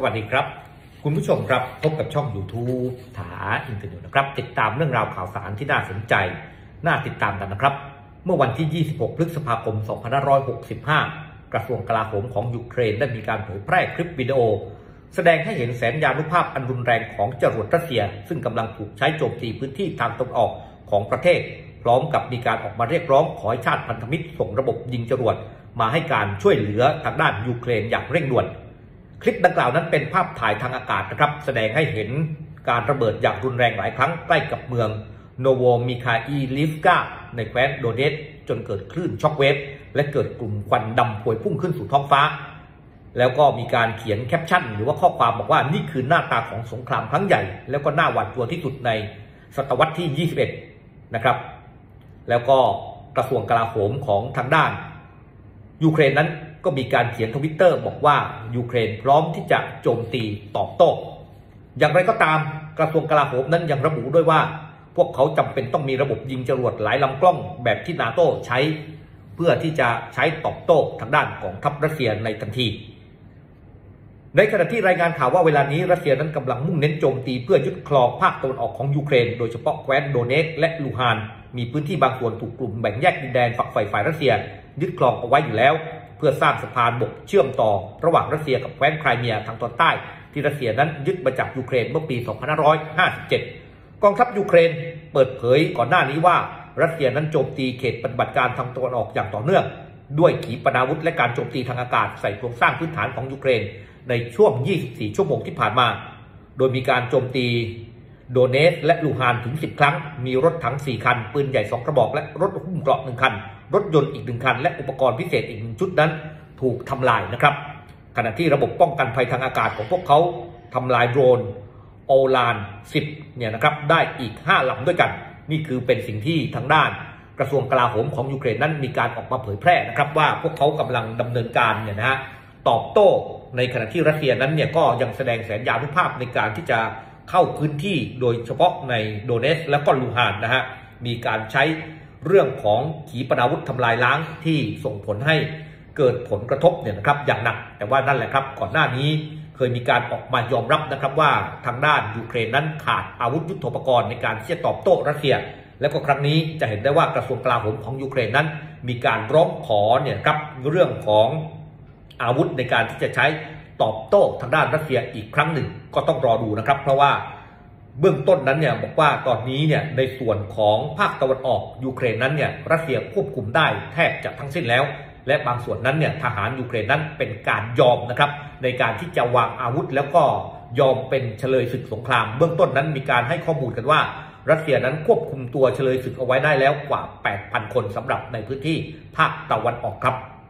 วัสดีครับคุณผู้ชมครับพบกับช่อง YouTube ถาอินเทอร์เน็ตนะครับติดตามเรื่องราวข่าวสารที่น่าสนใจน่าติดตามกันนะครับเมื่อวันที่ 26 พฤษภาคม 2565 กระทรวงกลาโหมของยูเครนได้มีการเผยแพร่คลิปวิดีโอแสดงให้เห็นแสนยานุภาพอันรุนแรงของจรวดรัสเซียซึ่งกำลังถูกใช้โจมตีพื้นที่ทางตะวันออกของประเทศพร้อมกับมีการออกมาเรียกร้องขอให้ชาติพันธมิตรส่งระบบยิงจรวดมาให้การช่วยเหลือทางด้านยูเครนอย่างเร่งด่วนคลิปดังกล่าวนั้นเป็นภาพถ่ายทางอากาศนะครับแสดงให้เห็นการระเบิดอย่างรุนแรงหลายครั้งใกล้กับเมืองโนโวมิคาอีลิฟกาในแคว้นโดเนตส์จนเกิดคลื่นช็อคเวฟและเกิดกลุ่มควันดำพวยพุ่งขึ้นสู่ท้องฟ้าแล้วก็มีการเขียนแคปชั่นหรือว่าข้อความบอกว่านี่คือหน้าตาของสงครามครั้งใหญ่แล้วก็น่าหวาดกลัวที่สุดในศตวรรษที่ 21 นะครับแล้วก็กระทรวงกลาโหมของทางด้านยูเครนนั้นก็มีการเขียนทวิตเตอร์บอกว่ายูเครนพร้อมที่จะโจมตีตอบโต้อย่างไรก็ตามกระทรวงกลาโหมนั้นยังระบุด้วยว่าพวกเขาจำเป็นต้องมีระบบยิงจรวดหลายลำกล้องแบบที่นาโต้ใช้เพื่อที่จะใช้ตอบโต้ทางด้านของทัพรัสเซียในทันทีในขณะที่รายงานข่าวว่าเวลานี้รัสเซียนั้นกำลังมุ่งเน้นโจมตีเพื่อยึดครองภาคตะวันออกของยูเครนโดยเฉพาะแคว้นโดเนตส์และลูฮานมีพื้นที่บางส่วนถูกกลุ่มแบ่งแยกดินแดนฝักใฝ่ฝ่ายรัสเซียยึดครองเอาไว้อยู่แล้วเพื่อสร้างสะพานบกเชื่อมต่อระหว่างรัสเซียกับแคว้นไครเมียทางตอนใต้ที่รัสเซียนั้นยึดมาจากยูเครนเมื่อปี 2557 กองทัพยูเครนเปิดเผยก่อนหน้านี้ว่ารัสเซียนั้นโจมตีเขตปฏิบัติการทางตะวันออกอย่างต่อเนื่องด้วยขีปนาวุธและการโจมตีทางอากาศใส่โครงสร้างพื้นฐานของยูเครนในช่วง 24 ชั่วโมงที่ผ่านมาโดยมีการโจมตีโดเนตส์และลูฮานถึง 10 ครั้งมีรถถัง 4 คันปืนใหญ่ 2 กระบอกและรถหุ้มเกราะ 1 คันรถยนต์อีก 1 คันและอุปกรณ์พิเศษอีก 1 ชุดนั้นถูกทำลายนะครับขณะที่ระบบป้องกันภัยทางอากาศของพวกเขาทำลายโดรนโอลาน 10 เนี่ยนะครับได้อีก 5 ลำด้วยกันนี่คือเป็นสิ่งที่ทางด้านกระทรวงกลาโหมของยูเครนนั้นมีการออกมาเผยแพร่นะครับว่าพวกเขากำลังดำเนินการเนี่ยนะฮะตอบโต้ในขณะที่รัสเซียนั้นเนี่ยก็ยังแสดงแสนยานุภาพในการที่จะเข้าพื้นที่โดยเฉพาะในโดเนตส์และก็ลูฮานนะฮะมีการใช้เรื่องของขีปนาวุธทำลายล้างที่ส่งผลให้เกิดผลกระทบเนี่ยนะครับอย่างหนักแต่ว่านั่นแหละครับก่อนหน้านี้เคยมีการออกมายอมรับนะครับว่าทางด้านยูเครนนั้นขาดอาวุธยุทโธปกรณ์ในการที่จะตอบโต้รัสเซียแล้วก็ครั้งนี้จะเห็นได้ว่ากระทรวงกลาโหมของยูเครนนั้นมีการร้องขอเนี่ยครับเรื่องของอาวุธในการที่จะใช้ตอบโต้ทางด้านรัสเซียอีกครั้งหนึ่งก็ต้องรอดูนะครับเพราะว่าเบื้องต้นนั้นเนี่ยบอกว่าตอนนี้เนี่ยในส่วนของภาคตะวันออกยูเครนนั้นเนี่ยรัสเซียควบคุมได้แทบจะทั้งสิ้นแล้วและบางส่วนนั้นเนี่ยทหารยูเครนนั้นเป็นการยอมนะครับในการที่จะวางอาวุธแล้วก็ยอมเป็นเฉลยศึกสงครามเบื้องต้นนั้นมีการให้ข้อมูลกันว่ารัสเซียนั้นควบคุมตัวเฉลยศึกเอาไว้ได้แล้วกว่า 8,000 คนสำหรับในพื้นที่ภาคตะวันออกครับ